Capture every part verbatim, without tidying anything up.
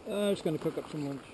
I'm just going to cook up some lunch.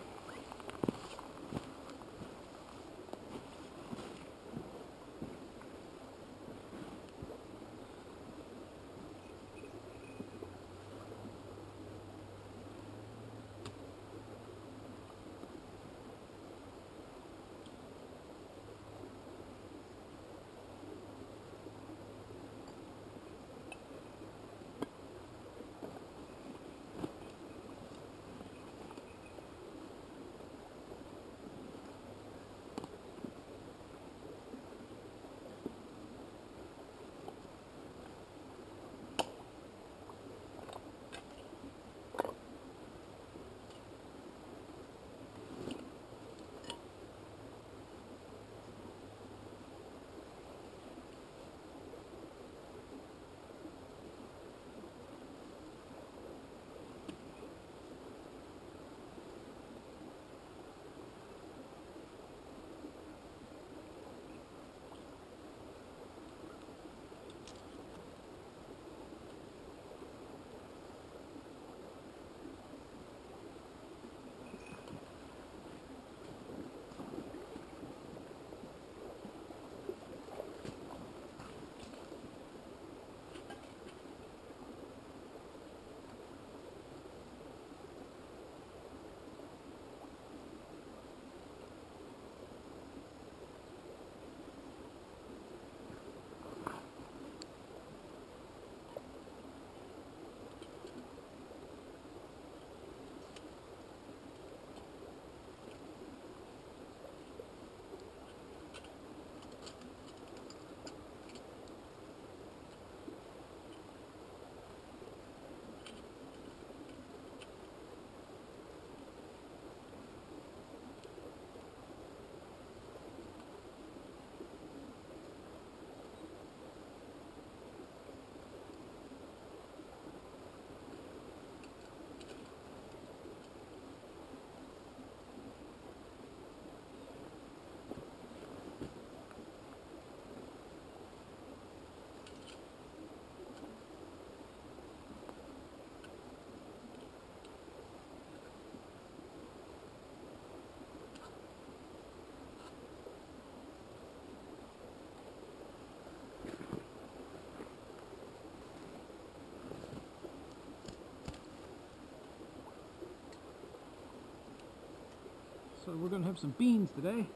So we're going to have some beans today.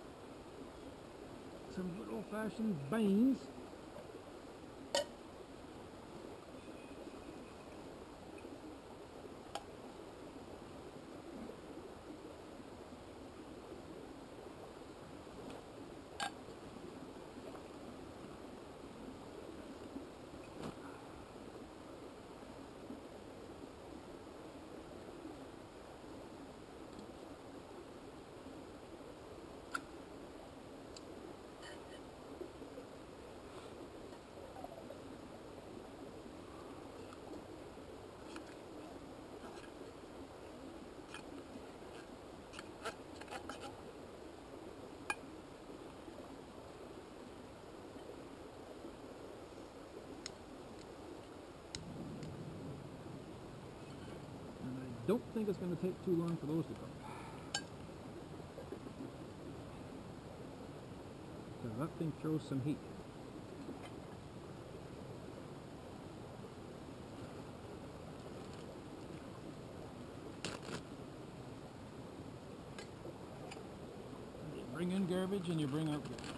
Some good old-fashioned beans. Don't think it's going to take too long for those to cook. Because that thing throws some heat. You bring in garbage and you bring out garbage.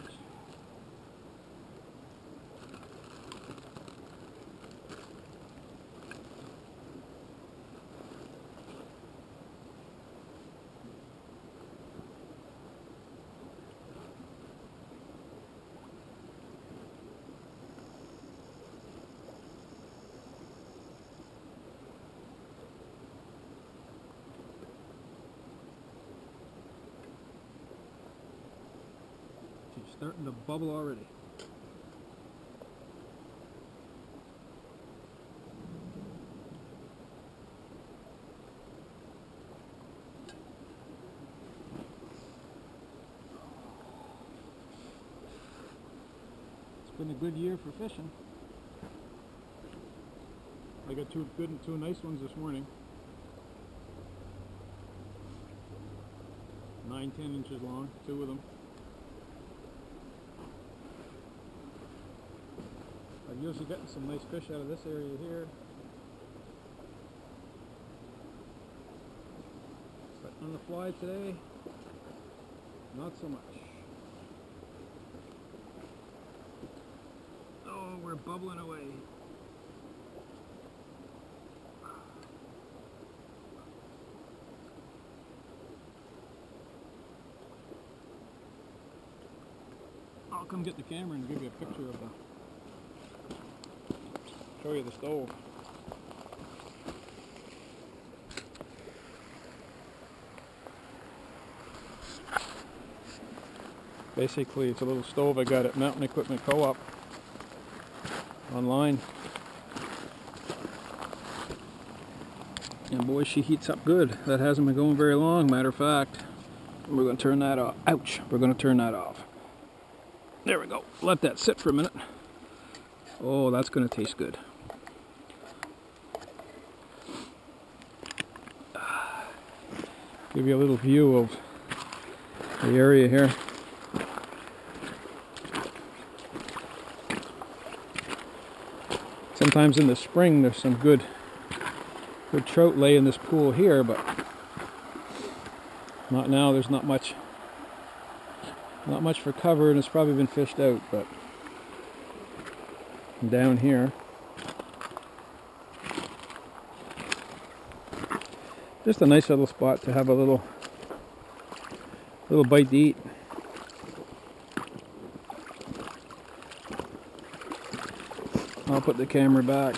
She's starting to bubble already. It's been a good year for fishing. I got two good and two nice ones this morning. nine, ten inches long, two of them. I've usually gotten some nice fish out of this area here. But on the fly today, not so much. Oh, we're bubbling away. I'll come get the camera and give you a picture of the, show you the stove. Basically, it's a little stove I got at Mountain Equipment Co-op online. And boy, she heats up good. That hasn't been going very long, matter of fact. We're going to turn that off. Ouch! We're going to turn that off. There we go. Let that sit for a minute. Oh, that's going to taste good. Give you a little view of the area here. Sometimes in the spring there's some good good trout lay in this pool here, but not now. There's not much not much for cover, and it's probably been fished out. But down here, just a nice little spot to have a little little bite to eat. I'll put the camera back.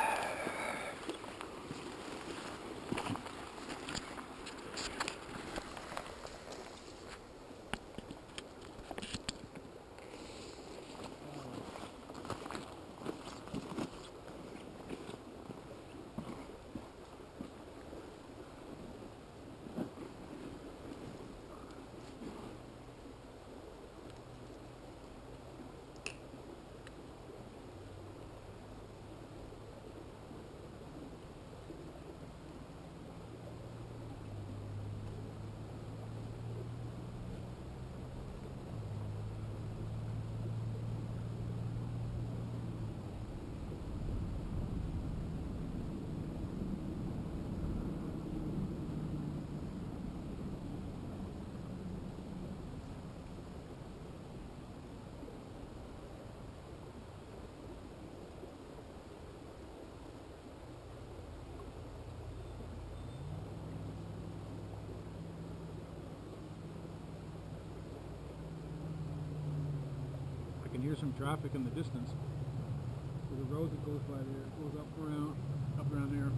I can hear some traffic in the distance. So the road that goes by there, it goes up around, up around there.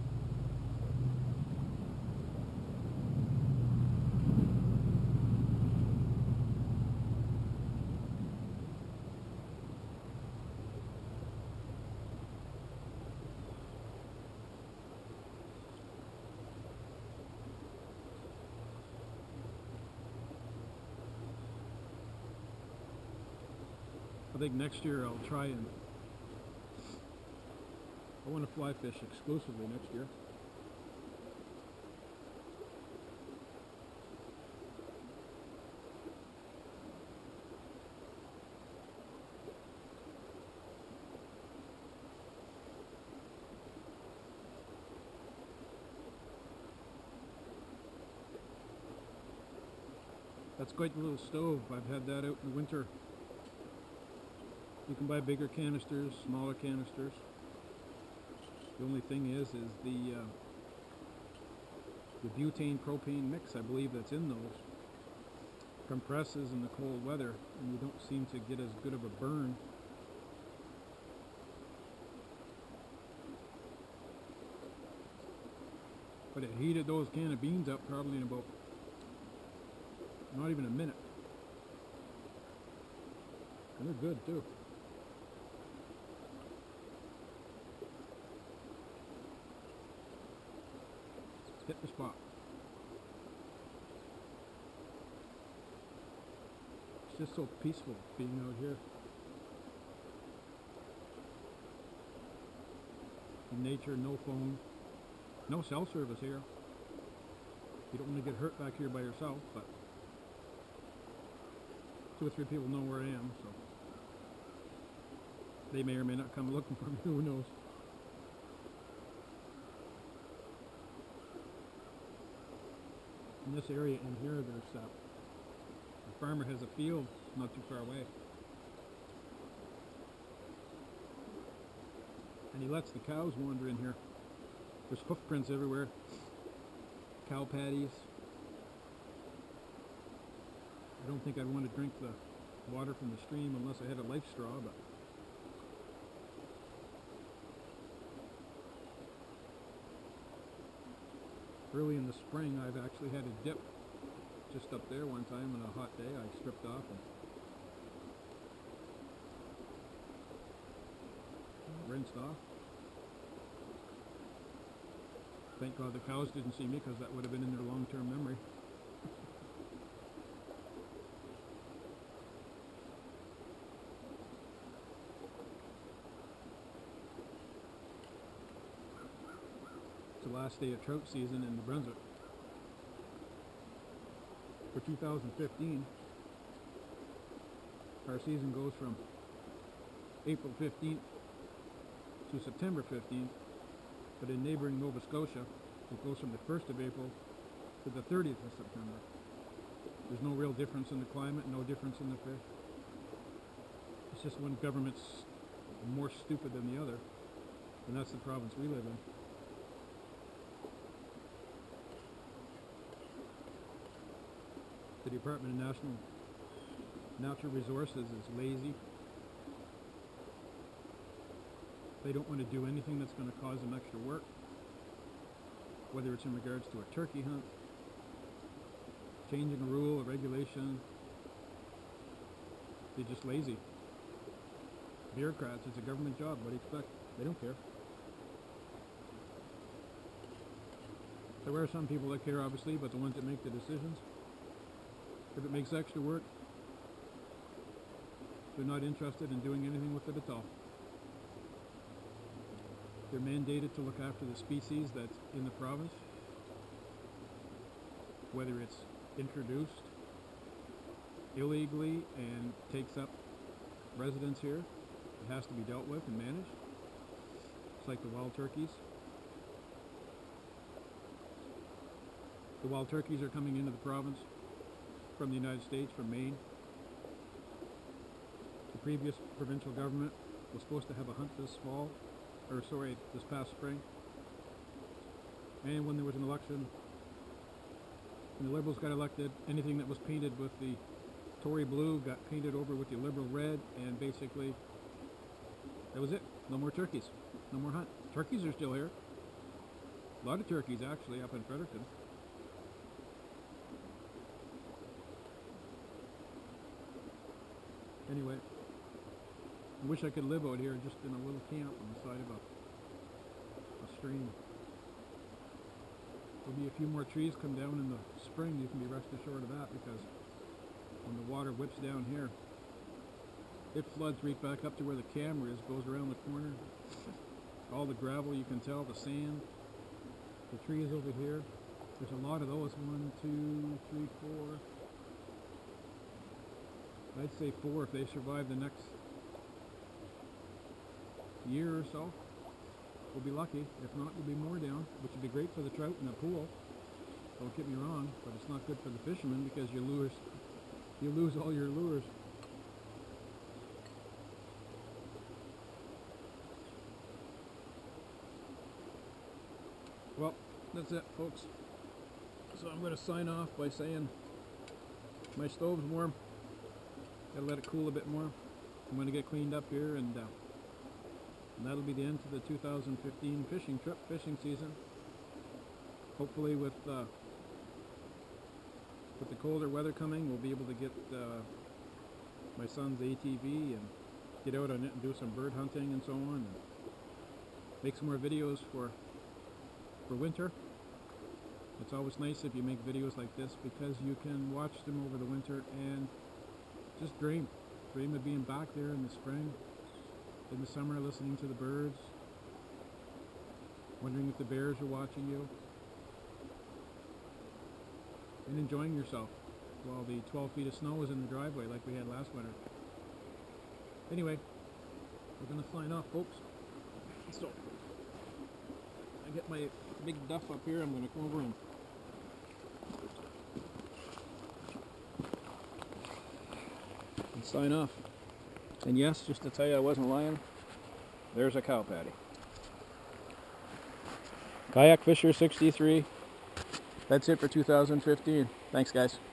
I think next year I'll try and I want to fly fish exclusively next year. That's quite a little stove. I've had that out in the winter. You can buy bigger canisters, smaller canisters. The only thing is, is the uh, the butane propane mix, I believe, that's in those compresses in the cold weather, and you don't seem to get as good of a burn. But it heated those can of beans up probably in about not even a minute. And they're good too. Hit the spot. It's just so peaceful being out here in nature. No phone, no cell service here. You don't want to get hurt back here by yourself, but two or three people know where I am, so they may or may not come looking for me, who knows. In this area in here, there's uh, a farmer has a field not too far away. And he lets the cows wander in here. There's hoof prints everywhere. Cow patties. I don't think I'd want to drink the water from the stream unless I had a life straw, but early in the spring I've actually had a dip just up there one time on a hot day. I stripped off and rinsed off. Thank God the cows didn't see me, because that would have been in their long-term memory. It's the last day of trout season in New Brunswick for two thousand fifteen. Our season goes from April fifteenth to September fifteenth, but in neighboring Nova Scotia it goes from the first of April to the thirtieth of September. There's no real difference in the climate, no difference in the fish. It's just one government's more stupid than the other, and that's the province we live in. The Department of National Natural Resources is lazy. They don't want to do anything that's going to cause them extra work, whether it's in regards to a turkey hunt, changing a rule, a regulation. They're just lazy. Bureaucrats, it's a government job. What do you expect? They don't care. There are some people that care, obviously, but the ones that make the decisions, if it makes extra work, they're not interested in doing anything with it at all. They're mandated to look after the species that's in the province, whether it's introduced illegally and takes up residence here. It has to be dealt with and managed. It's like the wild turkeys. The wild turkeys are coming into the province from the United States, from Maine. The previous provincial government was supposed to have a hunt this fall, or sorry, this past spring. And when there was an election, when the Liberals got elected, anything that was painted with the Tory blue got painted over with the Liberal red, and basically that was it. No more turkeys. No more hunt. Turkeys are still here. A lot of turkeys actually up in Fredericton. Anyway, I wish I could live out here just in a little camp on the side of a, a stream. There'll be a few more trees come down in the spring. You can be rest assured of that, because when the water whips down here, it floods right back up to where the camera is, goes around the corner. All the gravel, you can tell, the sand, the trees over here. There's a lot of those. One, two, three, four. I'd say four if they survive the next year or so. We'll be lucky. If not, there'll be more down, which would be great for the trout in the pool. Don't get me wrong, but it's not good for the fishermen, because you lose, you lose all your lures. Well, that's it, folks. So I'm going to sign off by saying my stove's warm. Gotta let it cool a bit more. I'm going to get cleaned up here, and, uh, and that'll be the end to the two thousand fifteen fishing trip, fishing season. Hopefully with uh, with the colder weather coming, we'll be able to get uh, my son's A T V and get out on it and do some bird hunting and so on, and make some more videos for for winter. It's always nice if you make videos like this, because you can watch them over the winter and just dream. Dream of being back there in the spring, in the summer, listening to the birds, wondering if the bears are watching you, and enjoying yourself. while the twelve feet of snow was in the driveway like we had last winter. Anyway, we're going to sign off, folks. So, I get my big duff up here, I'm going to come over and and sign off. And yes, just to tell you I wasn't lying, there's a cow patty. Kayak Fisher sixty-three. That's it for two thousand fifteen. Thanks, guys.